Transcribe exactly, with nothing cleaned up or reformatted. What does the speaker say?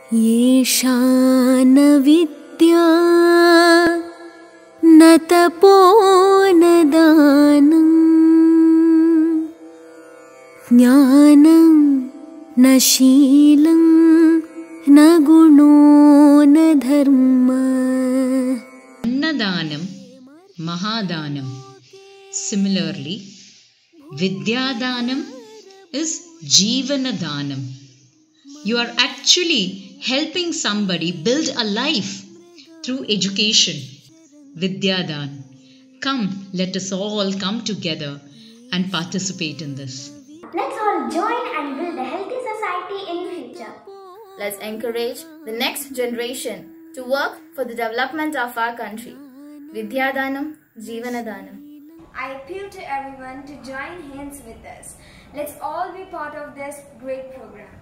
येषा न विद्या न तपो न दानं ज्ञानं न शीलं न गुणो न धर्मः. Annadanam, Mahadanam. Similarly, VidyaDaanam is Jeevanadanam. You are actually helping somebody build a life through education. VidyaDaan. Come, let us all come together and participate in this. Let's all join and build a healthy society in the future. Let's encourage the next generation to work for the development of our country. VidyaDaanam, Jeevanadanam. I appeal to everyone to join hands with us. Let's all be part of this great program.